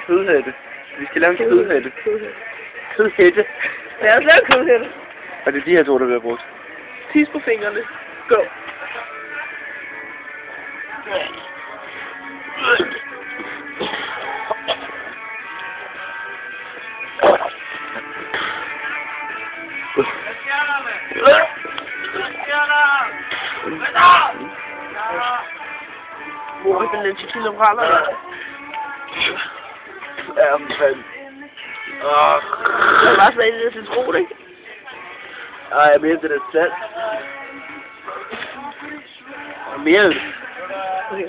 kødhætte. Vi skal lave en kødhætte. Kødhætte. Lad os lave kødhætte. Og det er de her to, der bliver brugt. Tis på fingrene. Go. Hvor er den til kilogramme? Ja, fanden. Jeg var sådan en citron, ikke? Ej, jeg mener det er salt. Og mere øl. Okay.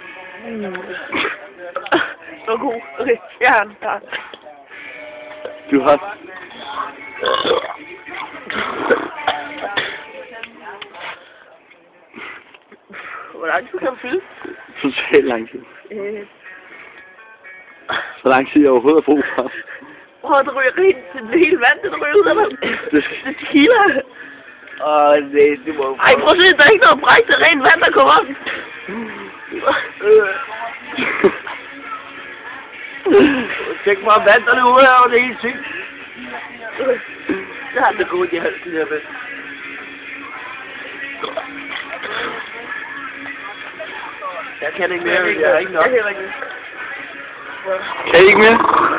Så god. Okay, jeg har den. Du har... Hvor lang tid kan du fylde? Totalt lang tid. Så lang tid jeg overhovedet har brug for. Det ryger rent til det hele vand, det ryger ud af mig. Det er tequila. Det må... Ej, prøv at se, der er ikke noget bræk, det er rent vand, der kommer op. Tænk mig om vand, der er ude af, det er helt sygt. Det har Det er godt i halsen her, vel. Jeg kan ikke mere, jeg har ikke nok. Jeg kan ikke. Kan I ikke mere?